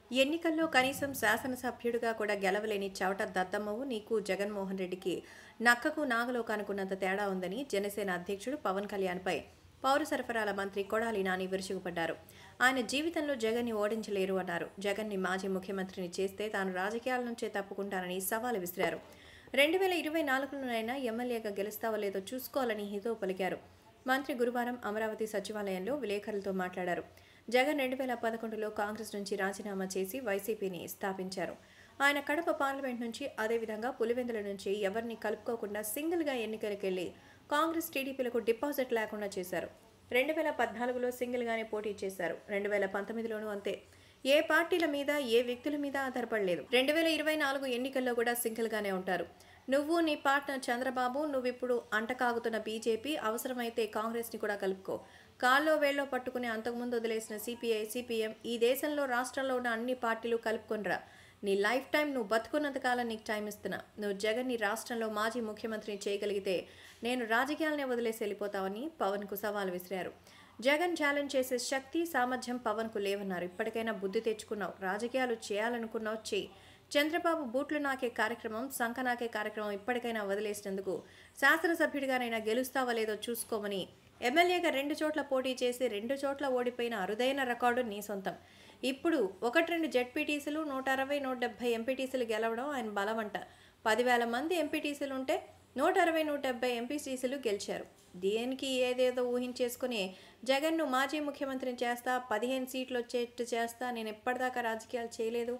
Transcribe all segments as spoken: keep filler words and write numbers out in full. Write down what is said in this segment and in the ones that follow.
ఎన్నికల్లో కనీసం శాసనసభ్యుడిగా కూడా గెలవలేని చవట దద్దమ్మవు నీకు జగన్మోహన్ రెడ్డికి నక్కకు నాగలోకు అనుకున్నంత తేడా ఉందని జనసేన అధ్యక్షుడు పవన్ కళ్యాణ్పై పౌర సరఫరాల మంత్రి కొడాలి నాని విరుచుకుపడ్డారు. ఆయన జీవితంలో జగన్ని ఓడించలేరు అన్నారు. జగన్ని మాజీ ముఖ్యమంత్రిని చేస్తే తాను రాజకీయాల నుంచే తప్పుకుంటానని సవాలు విసిరారు. రెండు వేల ఇరవై నాలుగులోనైనా ఎమ్మెల్యేగా గెలుస్తావో లేదో చూసుకోవాలని హితవు పలికారు. మంత్రి గురువారం అమరావతి సచివాలయంలో విలేకరులతో మాట్లాడారు. జగన్ రెండు వేల పదకొండులో కాంగ్రెస్ నుంచి రాజీనామా చేసి వైసీపీని స్థాపించారు. ఆయన కడప పార్లమెంట్ నుంచి, అదేవిధంగా పులివెందుల నుంచి ఎవరిని కలుపుకోకుండా సింగిల్గా ఎన్నికలకెళ్లి కాంగ్రెస్ టీడీపీలకు డిపాజిట్ లేకుండా చేశారు. రెండు వేల పద్నాలుగులో సింగిల్గానే పోటీ చేశారు. రెండు వేల పంతొమ్మిదిలోనూ అంతే. ఏ పార్టీల మీద, ఏ వ్యక్తుల మీద ఆధారపడలేదు. రెండు వేల ఇరవై నాలుగు ఎన్నికల్లో కూడా సింగిల్గానే ఉంటారు. నువ్వు, నీ పార్ట్నర్ చంద్రబాబు, నువ్విప్పుడు అంటకాగుతున్న బీజేపీ, అవసరమైతే కాంగ్రెస్ని కూడా కలుపుకో. కాల్లో వేళ్ళో పట్టుకుని అంతకుముందు వదిలేసిన సిపిఐ, సిపిఎం, ఈ దేశంలో రాష్ట్రంలో ఉన్న అన్ని పార్టీలు కలుపుకొనరా. నీ లైఫ్ టైం నువ్వు బతుకున్నంతకాలం నీకు టైం ఇస్తున్నా. నువ్వు జగన్ని రాష్ట్రంలో మాజీ ముఖ్యమంత్రిని చేయగలిగితే నేను రాజకీయాలనే వదిలేసి వెళ్ళిపోతావని పవన్కు సవాల్ విసిరారు. జగన్ ఛాలెంజ్ చేసే శక్తి, సామర్థ్యం పవన్కు లేవన్నారు. ఇప్పటికైనా బుద్ధి తెచ్చుకున్నావు. రాజకీయాలు చేయాలనుకున్నావు, చేయి. చంద్రబాబు బూట్లు నాకే కార్యక్రమం, సంఖ నాకే కార్యక్రమం ఇప్పటికైనా వదిలేసినందుకు శాసనసభ్యుడిగానైనా గెలుస్తావా లేదో చూసుకోమని ఎమ్మెల్యేగా రెండు చోట్ల పోటీ చేసి రెండు చోట్ల ఓడిపోయిన అరుదైన రికార్డు నీ సొంతం. ఇప్పుడు ఒకటి రెండు జెడ్పీటీసీలు, నూట అరవై నూట డెబ్బై ఎంపీటీసీలు గెలవడం ఆయన బలమంట. పదివేల మంది ఎంపీటీసీలు ఉంటే నూట అరవై నూట డెబ్బై ఎంపీటీసీలు గెలిచారు. దేనికి ఏదేదో ఊహించేసుకుని జగన్ను మాజీ ముఖ్యమంత్రిని చేస్తా, పదిహేను సీట్లు వచ్చేట్టు చేస్తా, నేను ఎప్పటిదాకా రాజకీయాలు చేయలేదు,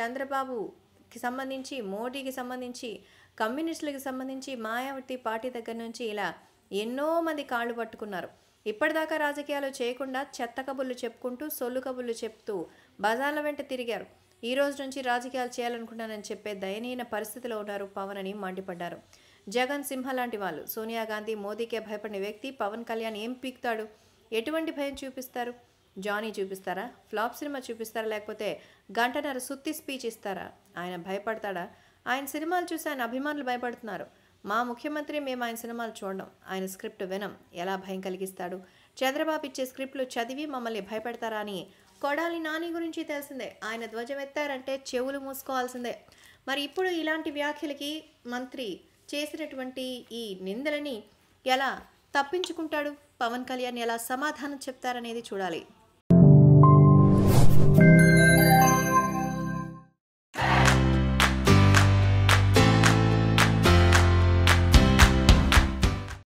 చంద్రబాబుకి సంబంధించి, మోడీకి సంబంధించి, కమ్యూనిస్టులకు సంబంధించి, మాయావతి పార్టీ దగ్గర నుంచి ఇలా ఎన్నో మంది కాళ్ళు పట్టుకున్నారు. ఇప్పటిదాకా రాజకీయాలు చేయకుండా చెత్త కబుర్లు చెప్పుకుంటూ, సొల్లు కబుర్లు చెప్తూ బజార్ల వెంట తిరిగారు. ఈ రోజు నుంచి రాజకీయాలు చేయాలనుకున్నానని చెప్పే దయనీయ పరిస్థితిలో ఉన్నారు పవన్ అని మండిపడ్డారు. జగన్ సింహ లాంటి వాళ్ళు. సోనియా గాంధీ, మోదీకే భయపడిన వ్యక్తి పవన్ కళ్యాణ్ ఏం పీకుతాడు? ఎటువంటి భయం చూపిస్తారు? జానీ చూపిస్తారా? ఫ్లాప్ సినిమా చూపిస్తారా? లేకపోతే గంటన్నర సుత్తి స్పీచ్ ఇస్తారా? ఆయన భయపడతాడా? ఆయన సినిమాలు చూసి ఆయన అభిమానులు భయపడుతున్నారు. మా ముఖ్యమంత్రి మేము ఆయన సినిమాలు చూడడం, ఆయన స్క్రిప్ట్ వినం. ఎలా భయం కలిగిస్తాడు? చంద్రబాబు ఇచ్చే స్క్రిప్ట్లు చదివి మమ్మల్ని భయపెడతారా అని కొడాలి నాని గురించి తెలిసిందే. ఆయన ధ్వజం ఎత్తారంటే చెవులు మూసుకోవాల్సిందే. మరి ఇప్పుడు ఇలాంటి వ్యాఖ్యలకి మంత్రి చేసినటువంటి ఈ నిందలని ఎలా తప్పించుకుంటాడు? పవన్ కళ్యాణ్ ఎలా సమాధానం చెప్తారనేది చూడాలి.